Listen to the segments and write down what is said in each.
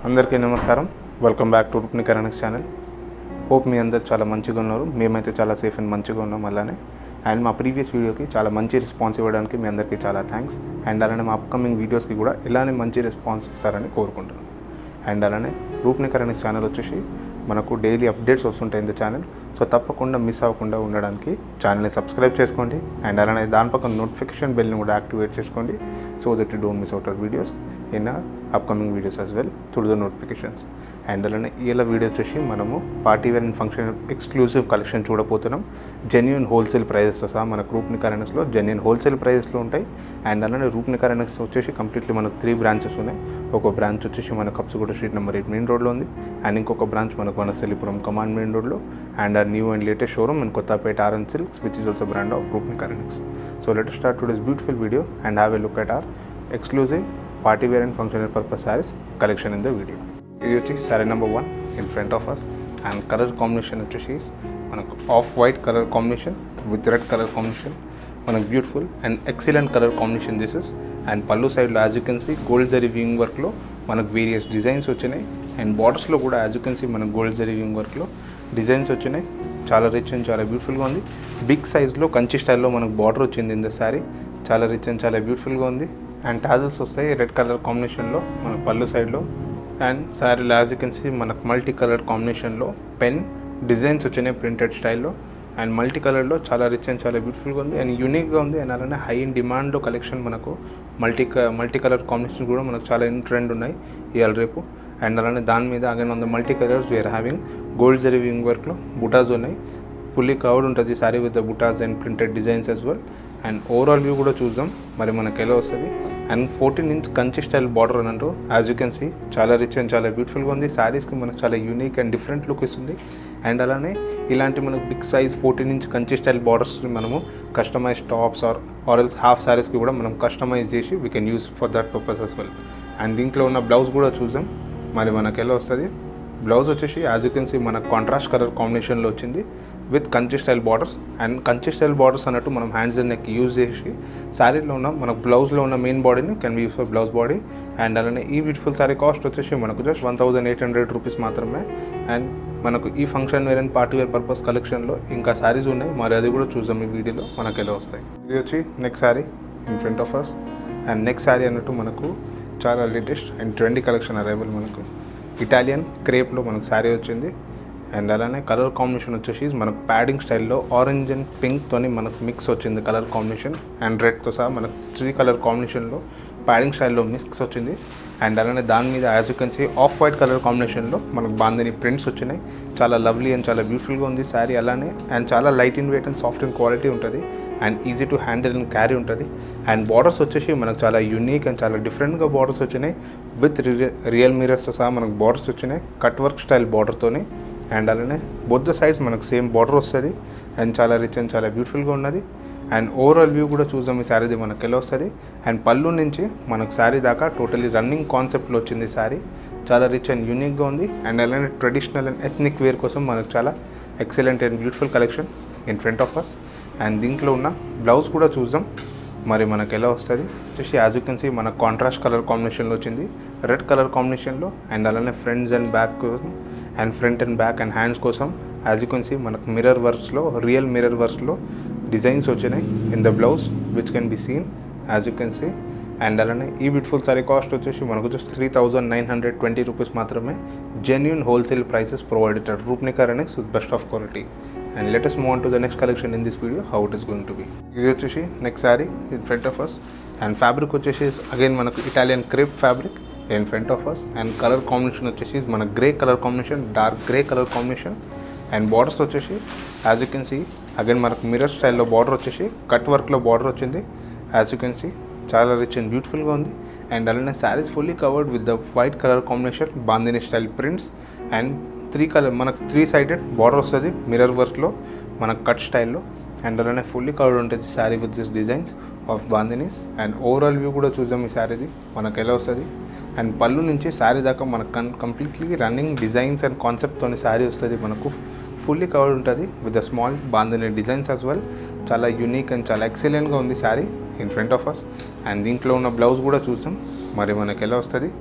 అందరికీ నమస్కారం. Welcome back to Roopnika electronics channel. Hope మీ అందరు చాలా మంచిగా ఉన్నారు. మేమైతే చాలా సేఫ్ అండ్ మంచిగా ఉన్నాం. అలానే అండ్ మా ప్రీవియస్ వీడియోకి చాలా మంచి రెస్పాన్స్ ఇవ్వడానికి మీ అందరికీ చాలా థ్యాంక్స్. అండ్ అలానే మా అప్కమింగ్ వీడియోస్కి కూడా ఇలానే మంచి రెస్పాన్స్ ఇస్తారని కోరుకుంటున్నాను. అండ్ అలానే రూప్నిక ఎలక్ట్రానిక్స్ ఛానల్ వచ్చేసి మనకు డైలీ అప్డేట్స్ వస్తుంటాయి ఇన్ ద ఛానల్. సో తప్పకుండా మిస్ అవ్వకుండా ఉండడానికి ఛానల్ని సబ్స్క్రైబ్ చేసుకోండి. అండ్ అలానే దాని పక్కన నోటిఫికేషన్ బెల్ని కూడా యాక్టివేట్ చేసుకోండి. So that you don't miss out our videos in upcoming videos as well through the notifications. And అలానే ఇలా వీడియో వచ్చేసి మనము party wear and function exclusive collection చూడబోతున్నాం. జెన్యూన్ హోల్సేల్ ప్రైజెస్తో సహా మనకు రూప్నిక ఎలక్ట్రానిక్స్లో జెన్యూన్ హోల్సేల్ ప్రైజెస్లో ఉంటాయి. అండ్ అలానే రూప్నిక ఎలక్ట్రానిక్స్ వచ్చేసి కంప్లీట్లీ మనకు 3 బ్రాంచెస్ ఉన్నాయి. ఒక బ్రాంచ్ వచ్చేసి మన కప్సిగూడ స్ట్రీట్ నెంబర్ 8 మెయిన్ రోడ్లో ఉంది. అండ్ ఇంకొక బ్రాంచ్ మనకు వనస్థలిపురం కమాండ్ మెయిన్ రోడ్లో. And new and latest showroom in Kothapet orange silks which is also brand of Roopnika electronics. So let us start today's beautiful video and have a look at our exclusive party wear and functional purpose sarees collection in the video. ఇది వచ్చి sari number 1 in front of us. And colour combination వచ్చేసి మనకు off white colour combination with red colour combination. మనకు beautiful and excellent colour combination this. And పళ్ళు సైడ్లో as you can see gold zari weaving వర్క్లో మనకు various designs వచ్చినాయి. And బార్డర్స్లో కూడా యాజ్ యూ కెన్ సీ మనకు గోల్డ్ జరీ వీవింగ్ వర్క్లో డిజైన్స్ వచ్చినాయి. చాలా రిచ్ అండ్ చాలా బ్యూటిఫుల్గా ఉంది. బిగ్ సైజ్లో కంచి స్టైల్లో మనకు బార్డర్ వచ్చింది ఇన్ ద శారీ. చాలా రిచ్ అండ్ చాలా బ్యూటిఫుల్గా ఉంది. అండ్ టాజల్స్ వస్తాయి రెడ్ కలర్ కాంబినేషన్లో మన పళ్ళు సైడ్లో. అండ్ శారీలో యాజ్ యూ కెన్ సీ మనకు మల్టీ కలర్ కాంబినేషన్లో పెన్ డిజైన్స్ వచ్చినాయి ప్రింటెడ్ స్టైల్లో. అండ్ మల్టీ కలర్లో చాలా రిచ్ అండ్ చాలా బ్యూటిఫుల్గా ఉంది అండ్ యూనిక్గా ఉంది. అండ్ అలానే హై ఇన్ డిమాండ్లో కలెక్షన్ మనకు మల్టీ కలర్ కాంబినేషన్ కూడా మనకు చాలా ఇన్ ట్రెండ్ ఉన్నాయి ఇవాళ రేపు. అండ్ అలానే దాని మీద again on the multi colours we are having gold zari weaving వర్క్లో బుటాస్ ఉన్నాయి. ఫుల్లీ కవర్డ్ ఉంటుంది శారీ విత్ ద బుటాస్ and printed designs as well. And overall view కూడా చూద్దాం మరి మనకు ఎలా వస్తుంది. And 14 inch Kanchi style border అన్నట్టు యాజ్ యూ కెన్ సీ చాలా రిచ్ అండ్ చాలా బ్యూటిఫుల్గా ఉంది. శారీస్కి మనకు చాలా యూనిక్ అండ్ డిఫరెంట్ లుక్ ఇస్తుంది. అండ్ అలానే ఇలాంటి మనకు big size 14 inch Kanchi style బార్డర్స్ని మనము customise tops or else half శారీస్కి కూడా మనం కస్టమైజ్ చేసి we can use for that purpose as well. And దీంట్లో ఉన్న బ్లౌజ్ కూడా చూద్దాం మరి మనకు ఎలా వస్తుంది. బ్లౌజ్ వచ్చేసి యాజ్ యూ కెన్ సీ మనకు కాంట్రాస్ట్ కలర్ కాంబినేషన్లో వచ్చింది with Kanchi style borders. And Kanchi style borders అన్నట్టు మనం హ్యాండ్స్ అండ్ నెక్ యూజ్ చేసి శారీలో ఉన్న మనకు బ్లౌజ్లో ఉన్న మెయిన్ బాడీని can be use for blouse body. And అలానే ఈ బ్యూటిఫుల్ శారీ కాస్ట్ వచ్చేసి మనకు జస్ట్ 1800 రూపీస్ మాత్రమే. అండ్ మనకు ఈ function wear and party wear purpose కలెక్షన్లో ఇంకా శారీస్ ఉన్నాయి మరి అది కూడా చూద్దాం ఈ వీడియోలో మనకు ఎలా వస్తాయి. ఇది వచ్చి next sari in front of us. And next sari అన్నట్టు మనకు చాలా latest and trendy collection arrival మనకు ఇటాలియన్ క్రేప్లో మనకు శారీ వచ్చింది. అండ్ అలానే కలర్ కాంబినేషన్ వచ్చేసి మనకు ప్యాడింగ్ స్టైల్లో ఆరెంజ్ అండ్ పింక్తోని మనకు మిక్స్ వచ్చింది కలర్ కాంబినేషన్. అండ్ రెడ్తో సహా మనకు 3 కలర్ కాంబినేషన్లో ప్యాడింగ్ స్టైల్లో మిక్స్ వచ్చింది. అండ్ అలానే దాని మీద as you can see off white colour కాంబినేషన్లో మనకు బాందిని ప్రింట్స్ వచ్చినాయి. చాలా లవ్లీ అండ్ చాలా బ్యూటిఫుల్గా ఉంది శారీ. అలానే అండ్ చాలా light in weight and soft and quality ఉంటుంది. And easy to handle and carry ఉంటుంది. అండ్ బార్డర్స్ వచ్చేసి మనకు చాలా యూనిక్ అండ్ చాలా డిఫరెంట్గా బార్డర్స్ వచ్చినాయి విత్ రియల్ మిరర్స్తో సహా మనకు బార్డర్స్ వచ్చినాయి కట్ వర్క్ స్టైల్ బార్డర్తోని. అండ్ అలానే బోత్ ద సైడ్స్ మనకు సేమ్ బార్డర్ వస్తుంది అండ్ చాలా రిచ్ అండ్ చాలా బ్యూటిఫుల్గా ఉన్నది. అండ్ ఓవరాల్ వ్యూ కూడా చూద్దాం ఈ శారీది మనకు ఎలా వస్తుంది. అండ్ పళ్ళు నుంచి మనకు శారీ దాకా టోటలీ రన్నింగ్ కాన్సెప్ట్లో వచ్చింది శారీ. చాలా రిచ్ అండ్ యూనిక్గా ఉంది. అండ్ అలానే ట్రెడిషనల్ అండ్ ఎథ్నిక్ వేర్ కోసం మనకు చాలా excellent and beautiful collection in front of us. And దీంట్లో ఉన్న బ్లౌజ్ కూడా చూద్దాం మరి మనకు ఎలా వస్తుంది. వచ్చేసి యాజ్ యూ కెన్ సీ మనకు కాంట్రాస్ట్ కలర్ కాంబినేషన్లో వచ్చింది రెడ్ కలర్ కాంబినేషన్లో. అండ్ అలానే ఫ్రంట్స్ అండ్ బ్యాక్ కోసం and front and back and hands కోసం యాజ్ యూ కెన్ సీ మనకు మిర్రర్ వర్క్స్లో రియల్ మిర్రర్ వర్క్స్లో డిజైన్స్ వచ్చినాయి in the blouse which can be seen as you can see. And అలానే ఈ బ్యూటిఫుల్ సారీ కాస్ట్ వచ్చేసి మనకు జస్ట్ 3920 రూపీస్ మాత్రమే. Genuine wholesale prices provided at రూప్నిక electronics with best of quality. And let us move on to the next collection in this video how it is going to be. ఇది వచ్చేసి next sari in front of us. And fabric వచ్చేసి again మనకు Italian crepe fabric in front of us. And colour combination వచ్చేసి మన grey colour combination dark grey colour combination. And borders వచ్చేసి as you can see again మనకు mirror స్టైల్లో border వచ్చేసి cut వర్క్లో border వచ్చింది యాజ్ యూ కెన్ సీ. చాలా rich and బ్యూటిఫుల్గా ఉంది. అండ్ అలానే saris fully covered with the white colour combination bandhani style prints. And 3 colour మనకు 3 సైడెడ్ బార్డర్ వస్తుంది మిర్రర్ వర్క్లో మనకు కట్ స్టైల్లో. అండ్ అలానే ఫుల్లీ కవర్డ్ ఉంటుంది sari with this designs of bandhanis. And overall view కూడా చూద్దాం ఈ శారీది మనకు ఎలా వస్తుంది. అండ్ పళ్ళు నుంచి శారీ దాకా మనకు కంప్లీట్లీ రన్నింగ్ డిజైన్స్ అండ్ కాన్సెప్ట్తో శారీ వస్తుంది. మనకు ఫుల్లీ కవర్డ్ ఉంటుంది with the small bandhani designs as well. చాలా యూనిక్ అండ్ చాలా ఎక్సలెంట్గా ఉంది sari in front of us. And దీంట్లో ఉన్న బ్లౌజ్ కూడా చూద్దాం మరి మనకు ఎలా వస్తుంది.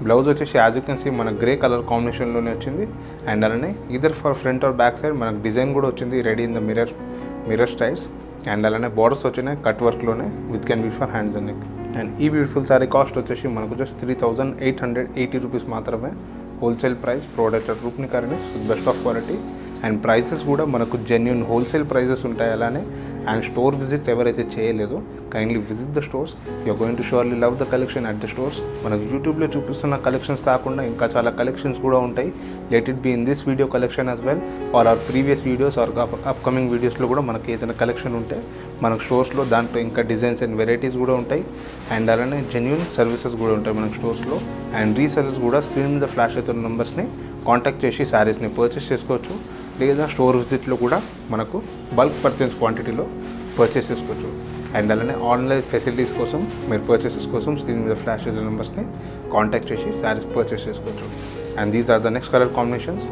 బ్లౌజ్ వచ్చేసి యాజ్ యూ కెన్ సీ మన గ్రే కలర్ కాంబినేషన్లోనే వచ్చింది. అండ్ అలానే either for front or back side మనకు డిజైన్ కూడా వచ్చింది ready in the mirror styles. And అలానే బార్డర్స్ వచ్చినాయి కట్ వర్క్లోనే with can be for hands and neck. And ఈ బ్యూటిఫుల్ సారీ కాస్ట్ వచ్చేసి మనకు జస్ట్ 3880 రూపీస్ మాత్రమే. Wholesale price product at Roopni currencies with best of quality. And prices కూడా మనకు genuine wholesale prices ఉంటాయి. అలానే అండ్ స్టోర్ విజిట్ ఎవరైతే చేయలేదో kindly visit the stores. You are going to surely love the collection at the stores. మనకు యూట్యూబ్లో చూపిస్తున్న collections కాకుండా ఇంకా చాలా కలెక్షన్స్ కూడా ఉంటాయి. Let it be in this video collection as well or our previous videos or upcoming వీడియోస్లో కూడా మనకి ఏదైనా కలెక్షన్ ఉంటే మనకు స్టోర్స్లో దాంట్లో ఇంకా డిజైన్స్ అండ్ వెరైటీస్ కూడా ఉంటాయి. అండ్ అలానే జెన్యున్ సర్వీసెస్ కూడా ఉంటాయి మనకు స్టోర్స్లో. అండ్ రీసెలర్స్ కూడా స్క్రీన్ మీద ఫ్లాష్ అవుతున్న నెంబర్స్ని కాంటాక్ట్ చేసి శారీస్ని పర్చేస్ చేసుకోవచ్చు. లేదా స్టోర్ విజిట్లో కూడా మనకు బల్క్ పర్చేస్ క్వాంటిటీలో పర్చేస్ చేసుకోవచ్చు. అండ్ అలానే ఆన్లైన్ ఫెసిలిటీస్ కోసం మీరు పర్చేసెస్ కోసం స్క్రీన్ మీద ఫ్లాష్ చేసే నెంబర్స్ని కాంటాక్ట్ చేసి శారీస్ పర్చేస్ చేసుకోవచ్చు. And these are the next colour combinations.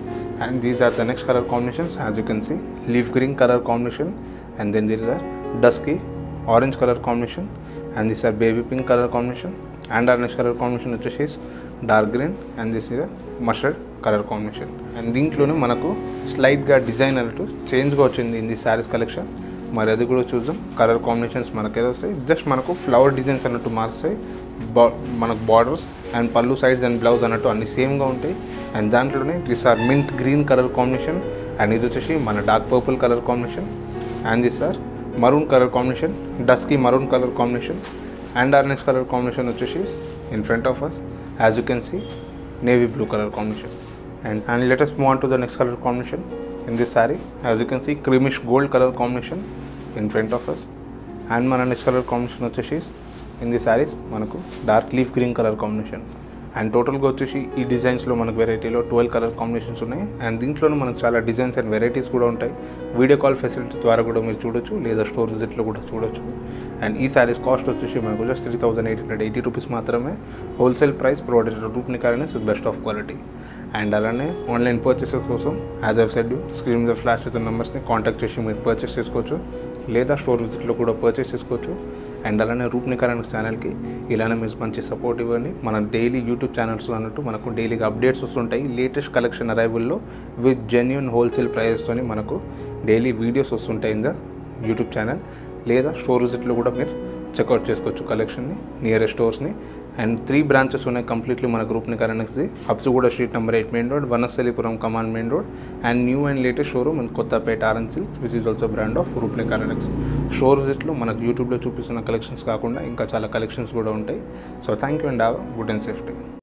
As you can see leaf green colour combination. And then these are dusky orange colour combination. And these are baby pink colour combination. And our next colour combination వచ్చేసి dark green. And this is mustard colour combination. And దీంట్లోనే మనకు స్లైట్గా design అన్నట్టు చేంజ్గా వచ్చింది in the saris collection. మరి అది కూడా చూద్దాం. Colour combinations మనకు ఏదో వస్తాయి, జస్ట్ మనకు ఫ్లవర్ డిజైన్స్ అన్నట్టు మారుస్తాయి. మనకు బార్డర్స్ అండ్ పళ్ళు సైడ్స్ అండ్ బ్లౌజ్ అన్నట్టు అన్ని సేమ్గా ఉంటాయి. అండ్ దాంట్లోనే this are mint green colour combination. And ఇది వచ్చేసి మన dark purple colour combination. And this are maroon colour combination, dusky maroon colour combination. And our next color combination వచ్చేసి in front of us, as you can see, navy blue color combination. And let us move on to the next color combination in this saree. As you can see, creamish gold color combination in front of us. And మన next color combination వచ్చేసి in this sarees మనకు dark leaf green color combination. And టోటల్గా వచ్చేసి ఈ డిజైన్స్లో మనకు వెరైటీలో 12 colour combinations ఉన్నాయి. And దీంట్లోనే మనకు చాలా డిజైన్స్ అండ్ వెరైటీస్ కూడా ఉంటాయి. వీడియో కాల్ ఫెసిలిటీ ద్వారా కూడా మీరు చూడొచ్చు, లేదా స్టోర్ విజిట్లో కూడా చూడొచ్చు. అండ్ ఈ శారీస్ కాస్ట్ వచ్చేసి మనకు జస్ట్ 3880 రూపీస్ మాత్రమే. Wholesale price provided Roopni currencies with best of quality. And అలానే ఆన్లైన్ పర్చేసెస్ కోసం యాజ్ ఐవ్ సెడ్ స్క్రీన్ మీద ఫ్లాష్ అవుతున్న నెంబర్స్ని కాంటాక్ట్ చేసి మీరు పర్చేస్ చేసుకోవచ్చు, లేదా స్టోర్ విజిట్లో కూడా పర్చేస్ చేసుకోవచ్చు. అండ్ అలానే రూప్ని కరెన్సీ ఛానల్కి ఇలానే మీరు మంచి సపోర్ట్ ఇవ్వండి. మన డైలీ యూట్యూబ్ ఛానల్స్లో అన్నట్టు మనకు డైలీగా అప్డేట్స్ వస్తుంటాయి. లేటెస్ట్ కలెక్షన్ అరైవల్లో విత్ జెన్యున్ హోల్సేల్ ప్రైజెస్తోని మనకు డైలీ వీడియోస్ వస్తుంటాయి ఇన్ ద యూట్యూబ్ ఛానల్, లేదా స్టోర్ విజిట్లో కూడా మీరు చెక్అవుట్ చేసుకోవచ్చు కలెక్షన్ని నియరెస్ట్ స్టోర్స్ని. అండ్ 3 బ్రాంచెస్ ఉన్నాయి కంప్లీట్లీ మన Roopni currency. Habsiguda street number 8 main road, Vanasthalipuram కమాండ్ main road. And new and latest showroom in Kothapet RN silks which is also brand of Roopni currency. Store విజిట్లో మనకు యూట్యూబ్లో చూపిస్తున్న కలెక్షన్స్ కాకుండా ఇంకా చాలా కలెక్షన్స్ కూడా ఉంటాయి. So thank you and have good and safety.